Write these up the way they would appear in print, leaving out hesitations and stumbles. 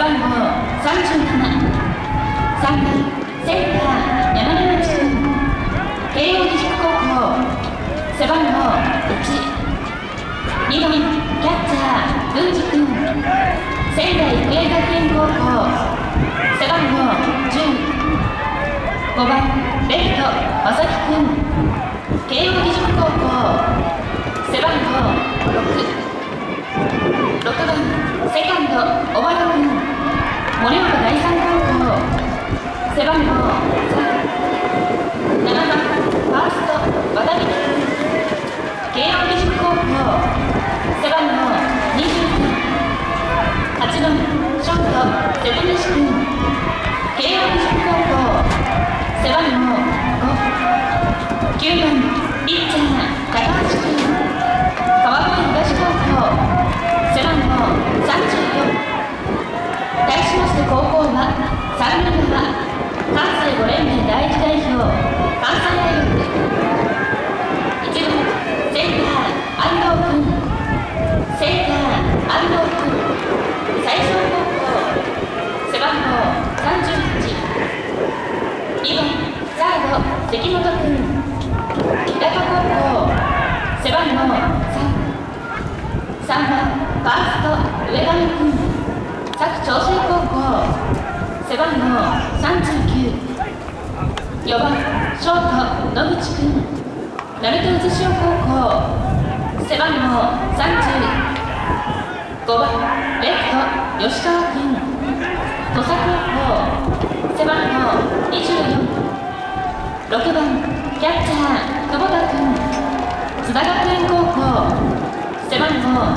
番号37、3番センター山根町君、慶応義塾高校背番号1、2番キャッチャー郡司君、仙台育英学園高校背番号10、5番レフト正木君、慶応義塾高校背番号6、6番セカンド小原君、盛岡第三高校背番号3、7番ファースト渡辺君、慶応義塾高校背番号20、8番ショート瀬戸西君、慶応義塾高校背番号5、9番ピッチャー高橋君、川越東高校背番号34。対しまして高校は三塁側関西五連盟第一代表関西大学、1番センター安藤君、センター安藤君、西条高校背番号38、2番サード関本君、日高高校背番号3、3番ファースト上上君、佐久長聖高校背番号39、4番ショート野口君、鳴門渦潮高校背番号30、5番レフト吉川君、土佐高校背番号24、6番キャッチャー久保田君、津田学園高校背番号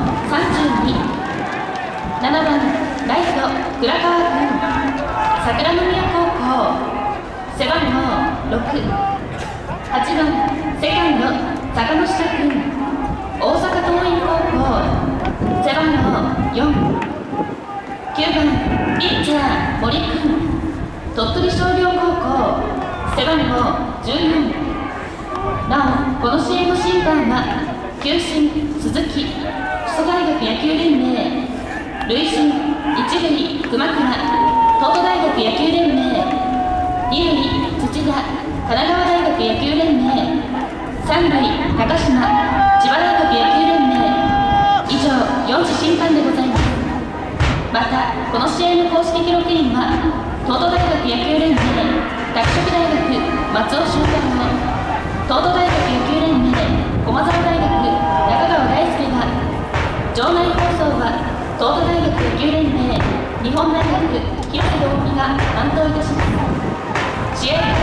32、7番ライト倉川君、桜宮高校背番号6、8番セカンド坂下君、大阪桐蔭高校背番号4、9番ピッチャー森君、鳥取商業高校背番号14。なおこの試合の審判は球審鈴木、基礎大学野球連盟、塁審一塁熊倉、東都大学野球連盟、二塁土田神奈川大学野球連盟、三塁高島千葉大学野球連盟、以上4種審判でございます。またこの試合の公式記録員は東都大学野球連盟、拓殖大学松尾翔太郎、東都大学野球連盟駒澤大学中川大輔が、場内放送は東都大学野球連盟、日本大学広瀬直美が担当いたします。試合